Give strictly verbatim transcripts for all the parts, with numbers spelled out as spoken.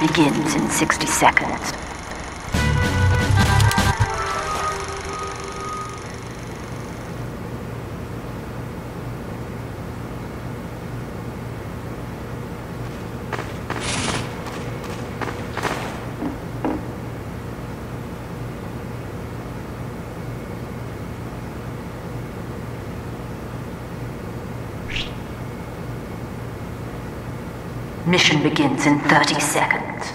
begins in sixty seconds. Mission begins in thirty seconds.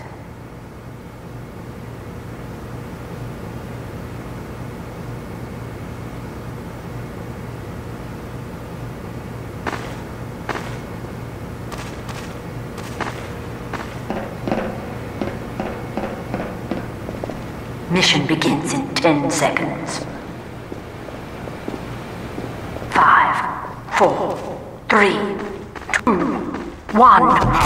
Mission begins in ten seconds. Five, four, three, two, one.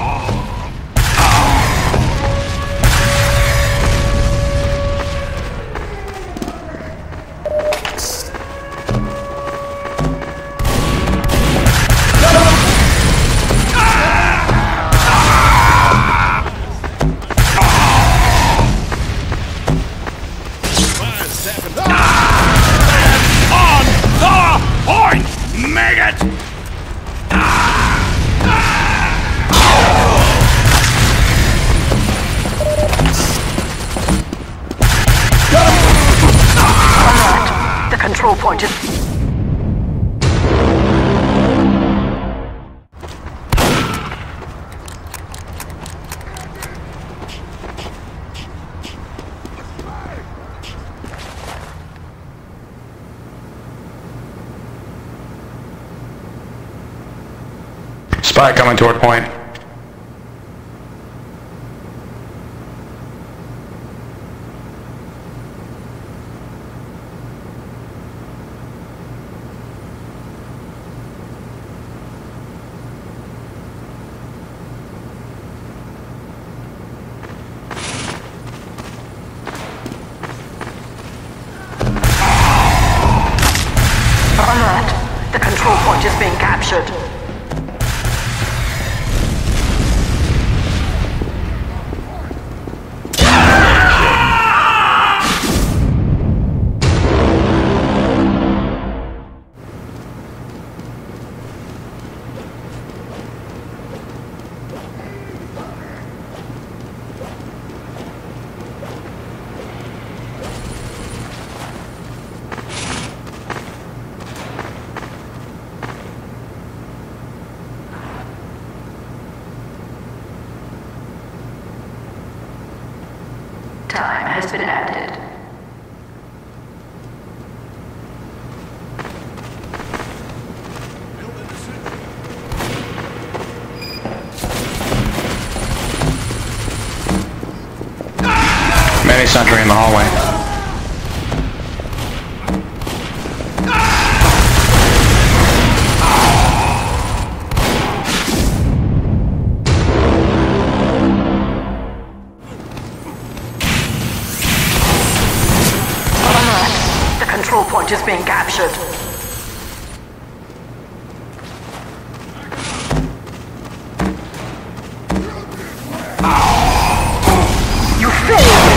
Control point is... Spy coming toward point. Alert! The control point is being captured. Time has been added. Many sentry in the hallway. Control point is being captured. You failed!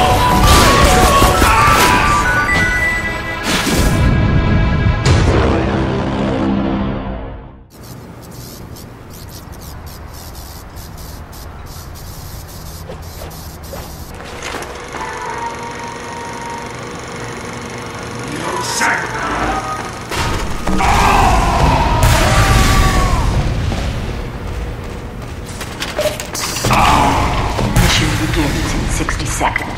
Mission begins in sixty seconds.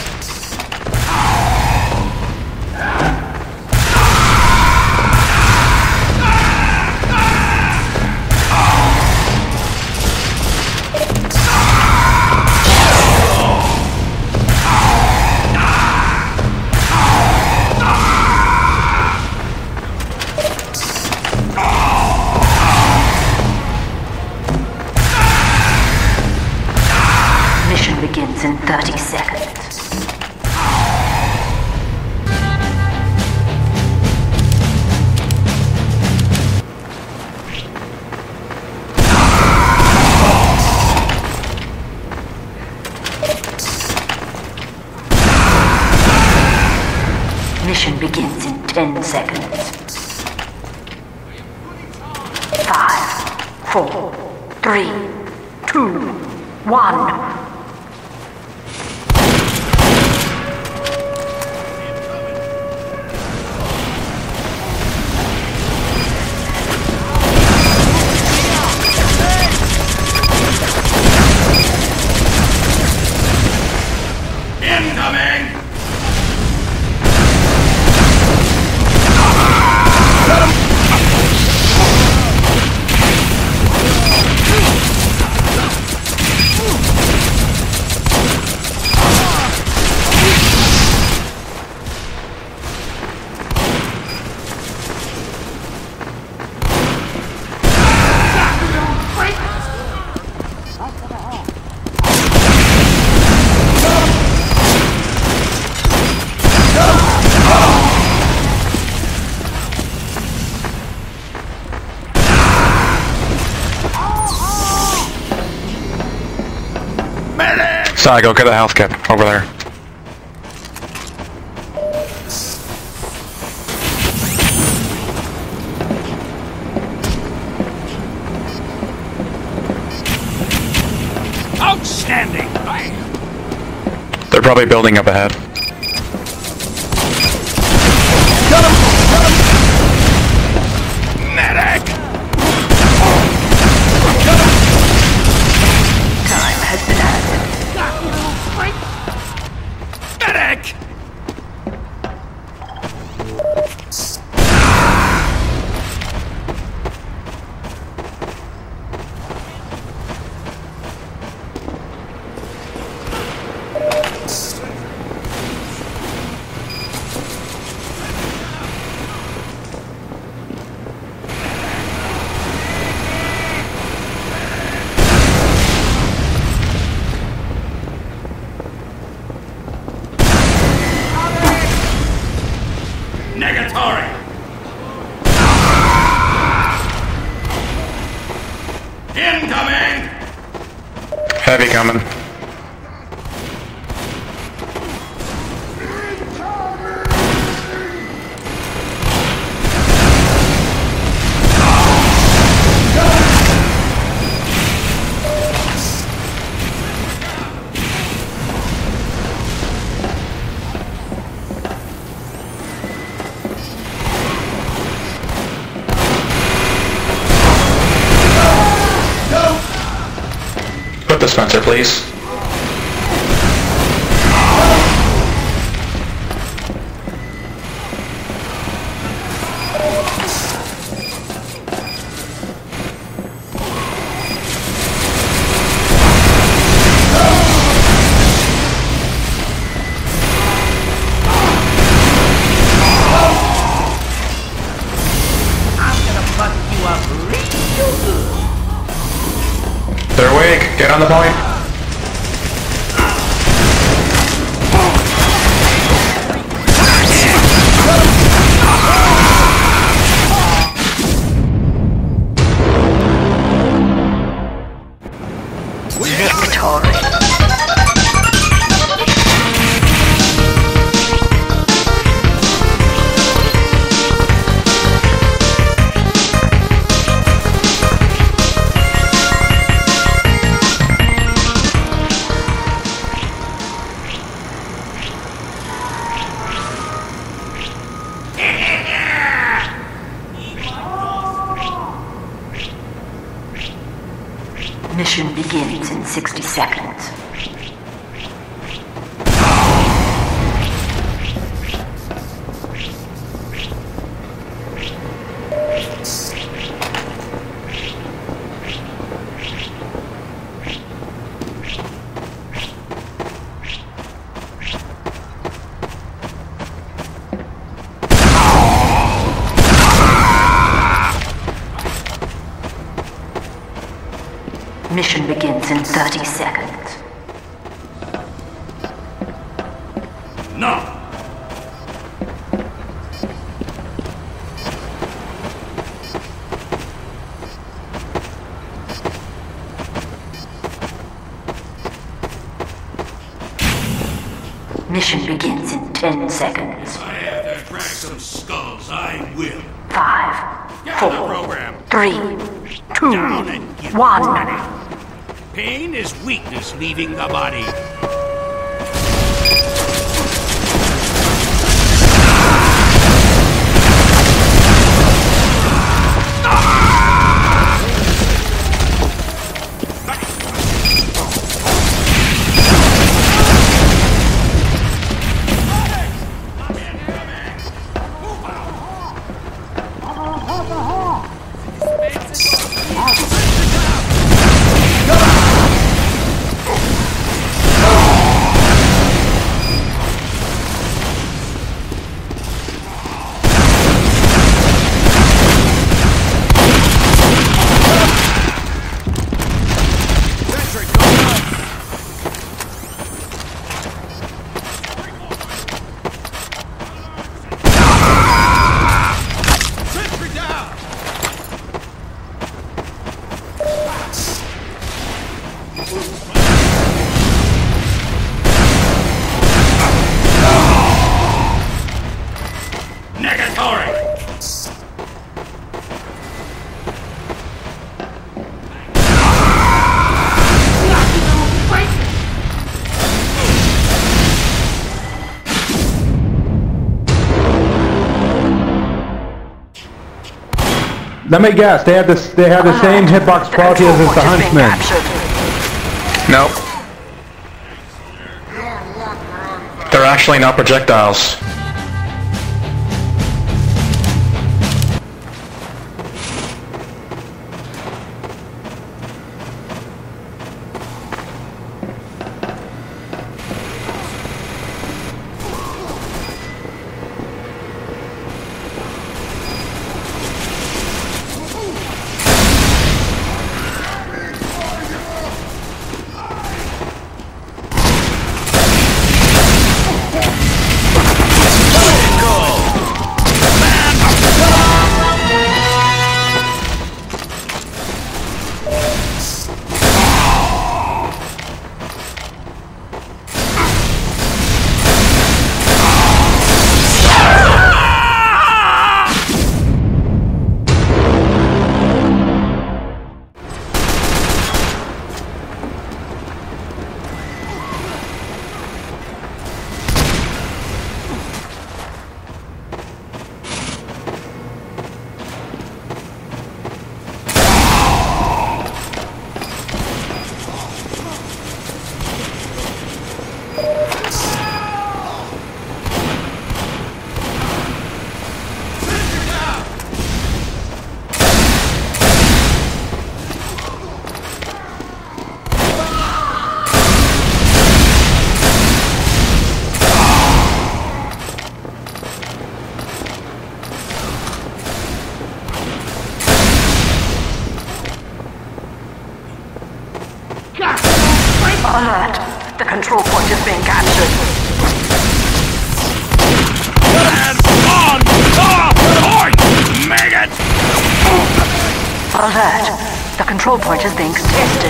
Mission begins in thirty seconds. Mission begins in ten seconds. Five, four, three, two, one. Sorry, go get the health kit over there. Outstanding! They're probably building up ahead. Got him! Got him! Medic! Got him! Time has been added. Medic! Negatory! Incoming! Heavy coming. Put the Spencer, please. They're awake. Get on the point. Victory. Mission begins in sixty seconds. Mission begins in thirty seconds. No! Mission begins in ten seconds. I have to I will. Five, Get on the four, program. three, two, Down and get one. Pain is weakness leaving the body. Negatory! Let me guess. They have this. They have the same hitbox quality as the Huntsman. Nope. They're actually not projectiles. Alert! The control point is being captured. And on the point! Maggot! Alert! The control point is being contested.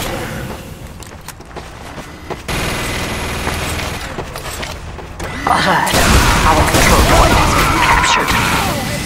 Alert! Our control point is being captured.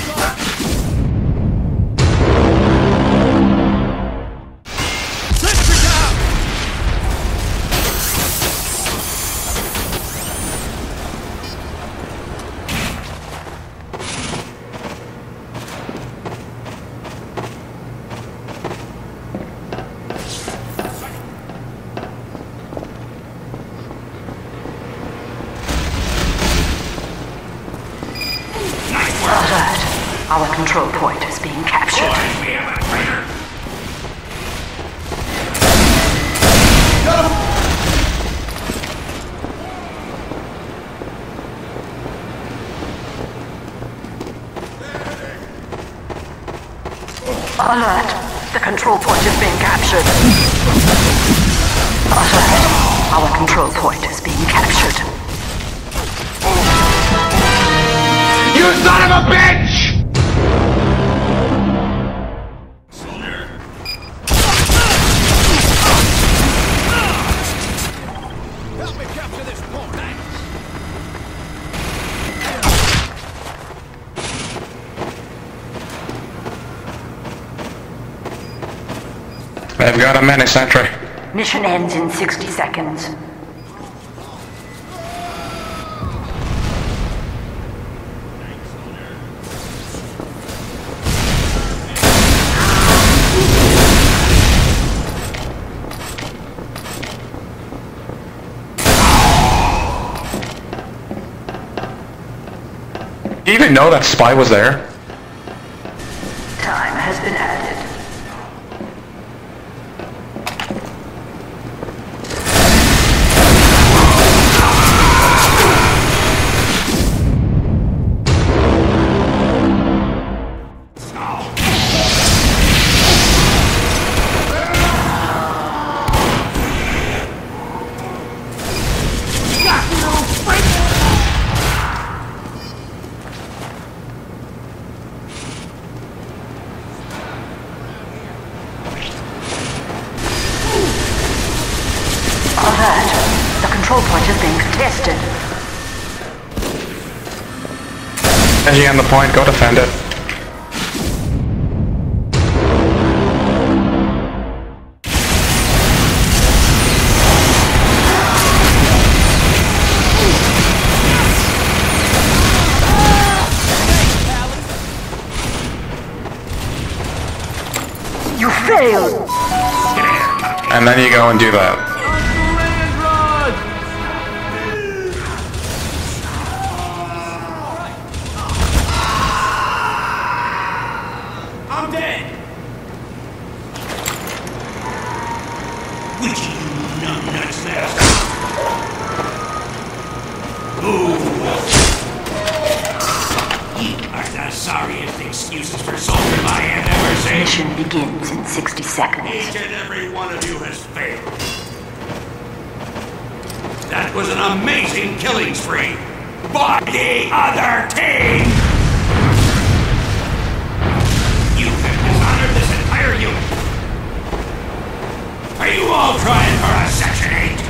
Alert! Our control point is being captured. Alert! The control point is being captured. Alert! Our control point is being captured. You son of a bitch! Help me capture this point. They've got a mini sentry. Mission ends in sixty seconds. Do you even know that spy was there? Time has been added. Alert. The control point is being contested. Energy on the point, go defend it. You failed! And then you go and do that. I'm dead! Which of you numbnuts there? Ooh! You are the sorriest excuses for soldier I have ever seen! Mission begins in sixty seconds. Each and every one of you has failed. That was an amazing killing spree by the other team! You have dishonored this entire unit. Are you all trying for a Section eight?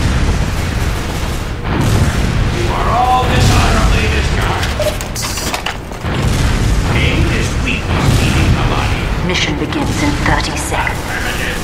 You are all dishonorably discharged. Pain is weakness leaving the body. Mission begins in thirty seconds. Affirmative.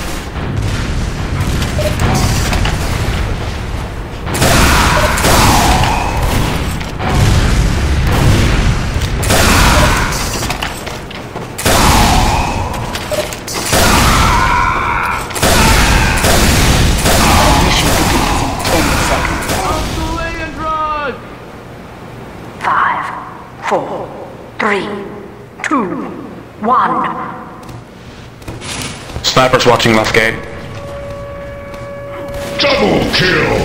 Mission begins in ten seconds. Five, four, three, two, one. Snipers watching left gate. Double kill!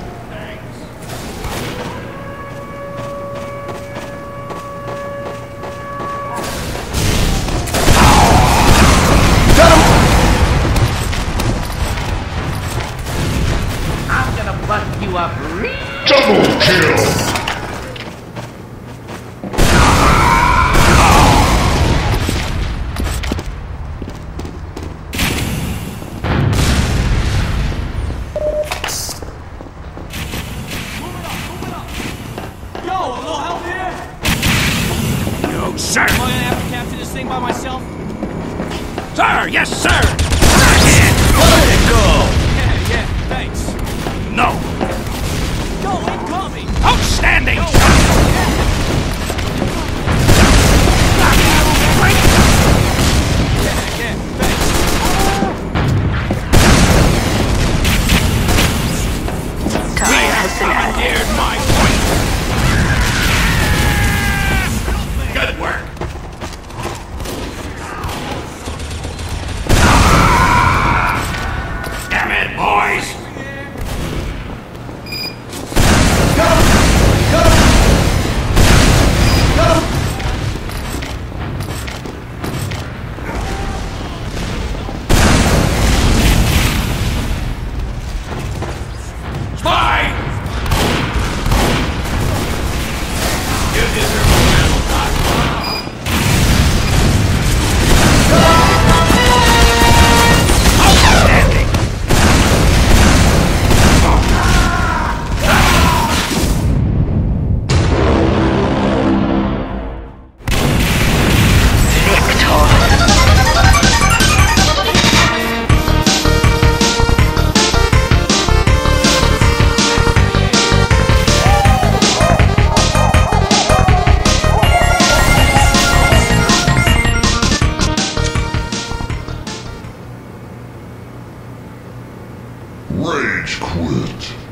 I'm gonna bust you up real. Double kill! Yo, a little help here? No, sir! Am I gonna have to capture this thing by myself? Sir, yes, sir! Back in! Let it go! Yeah, yeah, thanks. No! Go, incoming! Outstanding! Yeah, yeah, thanks. Time We has have been added. commandeered my point! Good work! Damn it, boys! Go! Rage quit.